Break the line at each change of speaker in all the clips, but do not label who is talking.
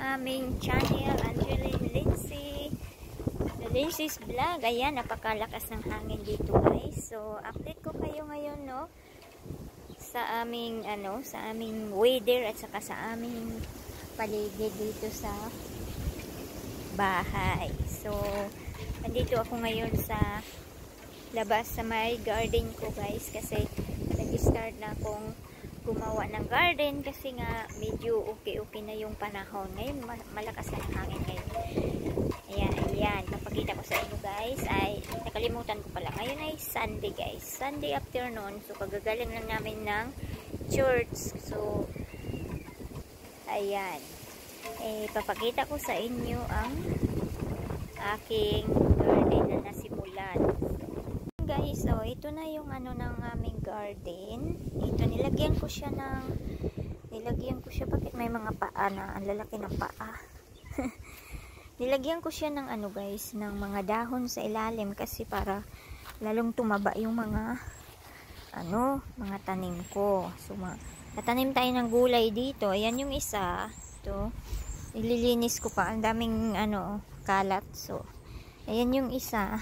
aming channel, Angeline Lindsay. Lindsay's Vlog. Ayan, napakalakas ng hangin dito guys. So, update ko kayo ngayon, no? Sa aming, sa aming weather at saka sa aming paligid dito sa bahay. So, nandito ako ngayon sa labas sa may garden ko guys. Kasi, nag-start na akong gumawa ng garden kasi nga medyo okay na yung panahon ngayon, malakas na ang hangin ngayon. Ayan, napakita ko sa inyo guys, ay nakalimutan ko pala, ngayon ay Sunday guys, Sunday afternoon. So kagagaling lang namin ng church. So ayan, papakita ko sa inyo ang aking garden na nasimulan guys. So ito na yung ng aming garden. Ito nilagyan ko siya, bakit may mga paa na, ang lalaki ng paa. Nilagyan ko siya ng guys, ng mga dahon sa ilalim kasi para lalong tumaba yung mga mga tanim ko. So natanim tayo ng gulay dito. Ayan yung isa. Ito, ililinis ko pa, ang daming kalat. So ayan yung isa.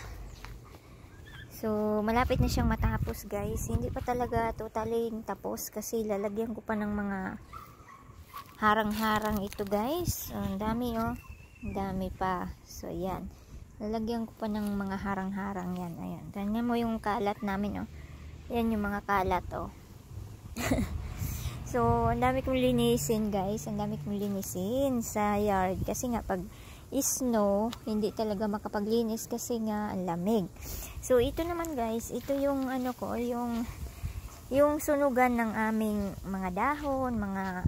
So, malapit na siyang matapos guys. Hindi pa talaga totally tapos kasi lalagyan ko pa ng mga harang-harang ito guys. So, ang dami Ang dami pa. So, ayan. Lalagyan ko pa ng mga harang-harang yan. Ayan. Tignan mo yung kalat namin Ayan yung mga kalat So, ang dami kong linisin guys. Ang dami kong linisin sa yard. Kasi nga pag snow, hindi talaga makapaglinis kasi nga ang lamig. So ito naman guys, ito yung yung sunugan ng aming mga dahon, mga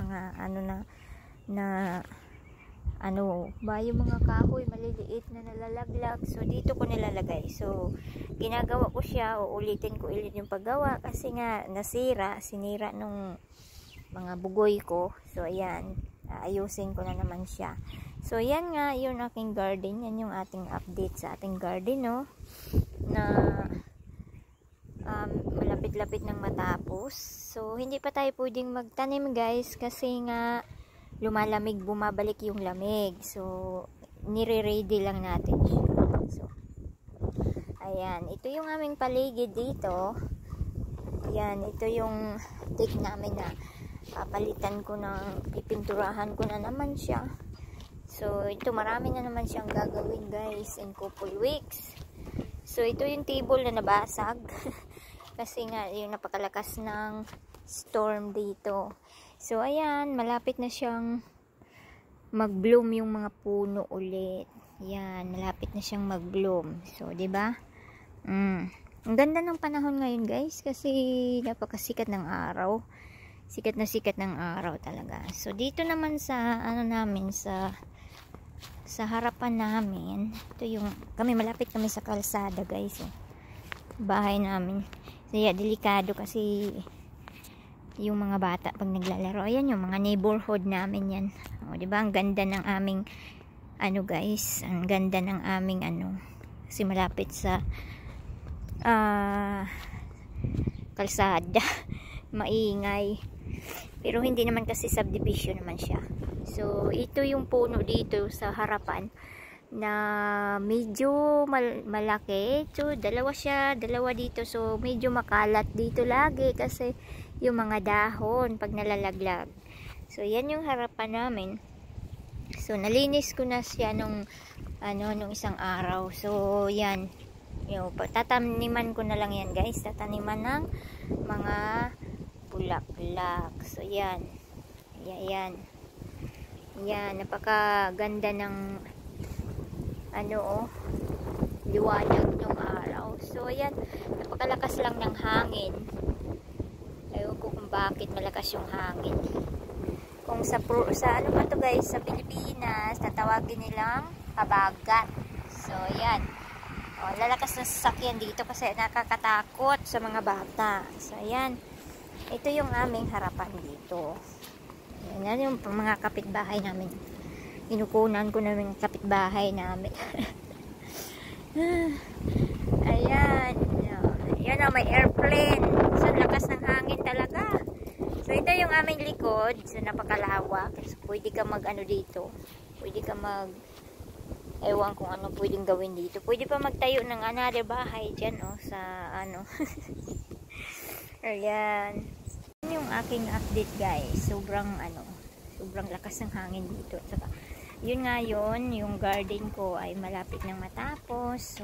yung mga kahoy maliliit na nalalaglag. So dito ko nilalagay. So ginagawa ko siya, uulitin ko ulit yung paggawa kasi nga sinira nung mga bugoy ko. So ayan, ayusin ko na naman siya. So, yan nga, yung aking garden. Yan yung ating update sa ating garden, na malapit-lapit ng matapos. So, hindi pa tayo pwedeng magtanim, guys, kasi nga lumalamig, bumabalik yung lamig. So, nire-ready lang natin siya. So, ayan. Ito yung aming paligid dito. Ayan, ito yung take namin na papalitan ko pipinturahan ko na naman siya. So, ito marami na naman siyang gagawin guys in couple weeks. So, ito yung table na nabasag. Kasi nga, yung napakalakas ng storm dito. So, ayan, malapit na siyang mag-bloom yung mga puno ulit. Yan, malapit na siyang mag-bloom. So, diba? Ang ganda ng panahon ngayon guys. Kasi napakasikat ng araw. Sikat ng araw talaga. So, dito naman sa, namin, sa harapan namin, ito yung, malapit kami sa kalsada guys, bahay namin. Kaya delikado kasi yung mga bata pag naglalaro. Ayan yung mga neighborhood namin yan. Diba? Ang ganda ng aming guys, ang ganda ng aming kasi malapit sa kalsada. Maingay. Pero hindi naman kasi subdivision naman siya. So, ito yung puno dito sa harapan na medyo malaki. So, dalawa dito. So, medyo makalat dito lagi kasi yung mga dahon pag nalalaglag. So, yan yung harapan namin. So, nalinis ko na siya nung isang araw. So, yan. Tataniman ko na lang yan guys. Tataniman ng mga bulaklak. So, yan. Yan, napakaganda ng liwanag ng araw. So, ayan, napakalakas lang ng hangin. Ewan ko kung bakit malakas yung hangin. Kung sa pa to guys, sa Pilipinas, tatawagin nilang habagat. So, ayan. Lalakas ng sasakyan dito kasi nakakatakot sa mga bata. So, ayan. Ito yung aming harapan dito. Yan yung mga kapitbahay namin. Inukunan ko namin kapitbahay namin. Ayan. Yan may airplane. So, lakas ng hangin talaga. So, So ito yung aming likod. So napakalawak. So, pwede ka mag ano dito. Pwede ka mag ewan kung ano pwedeng gawin dito. Pwede pa magtayo ng another bahay dyan sa ano. Ayan. Yun yung aking update guys. Sobrang lakas ng hangin dito. Saka, yun nga yun, yung garden ko ay malapit nang matapos. So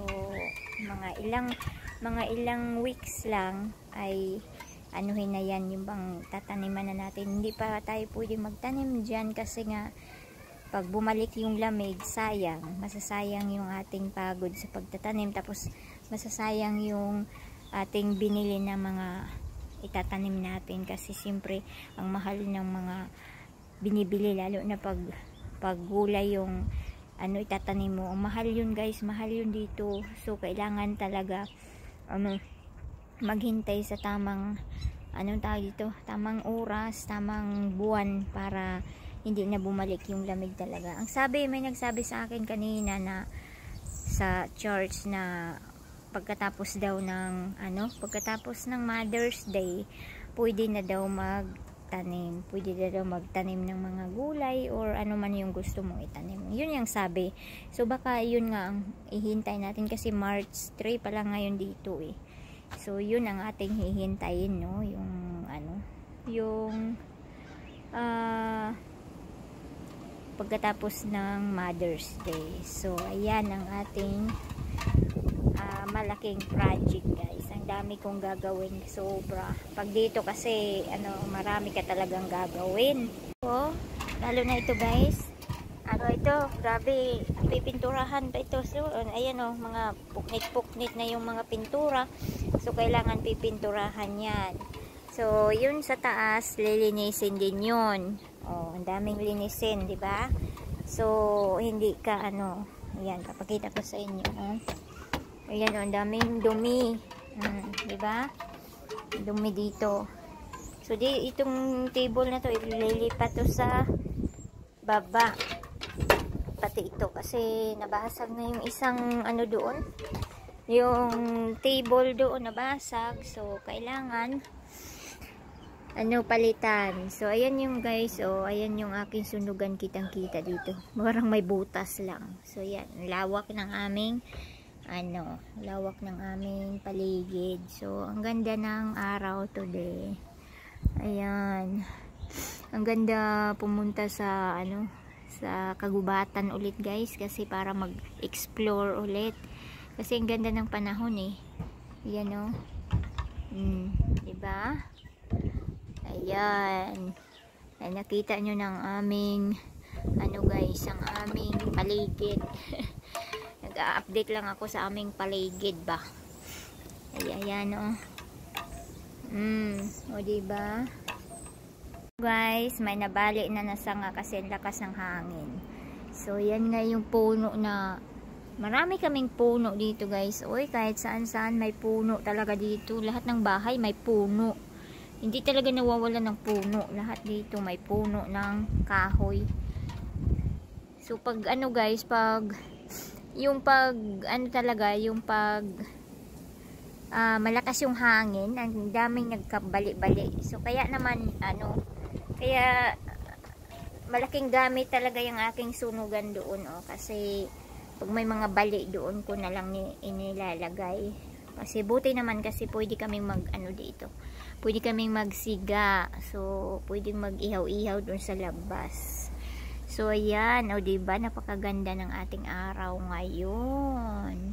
mga ilang weeks lang ay anuhin na yan yung bang tataniman na natin. Hindi pa tayo pwedeng magtanim dyan kasi nga pag bumalik yung lamig, masasayang yung ating pagod sa pagtatanim, tapos masasayang yung ating binili na mga itatanim natin kasi siyempre ang mahal ng mga binibili, lalo na pag gulay yung itatanim mo, ang mahal yun guys, mahal yun dito. So kailangan talaga maghintay sa tamang tamang oras, tamang buwan para hindi na bumalik yung lamig talaga. May nagsabi sa akin kanina na sa church na pagkatapos ng Mother's Day, pwede na daw magtanim ng mga gulay or ano man yung gusto mong itanim. Yun yung sabi. So baka yun nga ang ihintay natin kasi March 3 pa lang ngayon dito eh. So yun ang ating hihintayin, no, yung pagkatapos ng Mother's Day. So ayan ang ating malaking project guys. Ang dami kong gagawin, sobra. Pag dito kasi marami ka talagang gagawin. So lalo na ito guys, ito, grabe, pipinturahan pa ito. So ayan mga puknit na yung mga pintura. So kailangan pipinturahan yan. So yun sa taas, lilinisin din yun. Ang daming linisin, di ba? So hindi ka ayan, papakita ko sa inyo. Ayan, ang daming dumi. Di ba? Dumi dito. So itong table na to, ililipat to sa baba. Pati ito kasi nabasag na yung isang doon. Yung table doon nabasag. So kailangan palitan. So ayan yung guys, ayan yung aking sunugan, kitang-kita dito. Parang may butas lang. So yan, lawak ng aming paligid. So ang ganda ng araw today. Ayan. Ang ganda pumunta sa sa kagubatan ulit guys kasi para mag-explore ulit. Kasi ang ganda ng panahon eh. Yan diba? Ayan. Ay, nakita nyo ng aming guys, ang aming paligid. Nag-update lang ako sa aming paligid ba. Ayan diba? Guys, may nabali na nasanga kasi lakas ng hangin. So yan nga yung puno na marami kaming puno dito guys. Kahit saan may puno talaga dito. Lahat ng bahay may puno. Hindi talaga nawawala ng puno. Lahat dito may puno ng kahoy. So pag guys, malakas yung hangin, ang daming nagkabali-bali. So kaya naman kaya malaking gamit talaga yung aking sunugan doon kasi pag may mga bali doon ko na lang inilalagay. Kasi buti naman kasi pwede kaming dito. Pwede kaming magsiga. So pwedeng mag-ihaw-ihaw doon sa labas. So ayan, diba, napakaganda ng ating araw ngayon.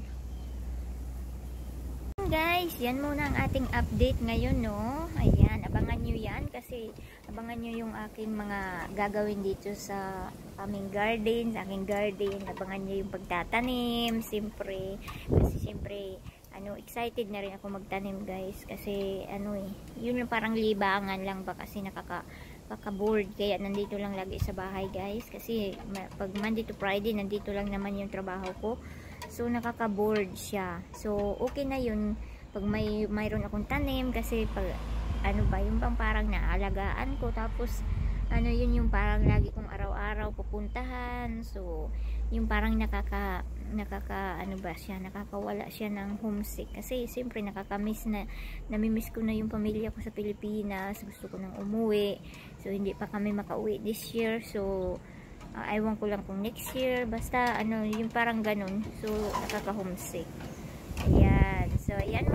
Guys, yan muna ang ating update ngayon, no. Ayan, abangan nyo yan kasi abangan nyo yung aking mga gagawin dito sa aming garden, sa aking garden. Abangan nyo yung pagtatanim, siyempre. Kasi siyempre excited na rin ako magtanim guys kasi yun yung parang libangan lang ba kasi nakaka-board kaya nandito lang lagi sa bahay guys kasi pag Monday to Friday nandito lang naman yung trabaho ko, so nakaka-board siya. So okay na yun pag mayroon akong tanim kasi pag yung bang parang naalagaan ko, tapos yun yung parang lagi kong araw-araw pupuntahan. So yung parang ano ba siya, nakakawala siya ng homesick kasi siyempre namimiss ko na yung pamilya ko sa Pilipinas, gusto ko nang umuwi, so hindi pa kami makauwi this year, so aywan ko lang kung next year, basta ano yung parang ganun, so nakaka homesick. Ayan, so ayan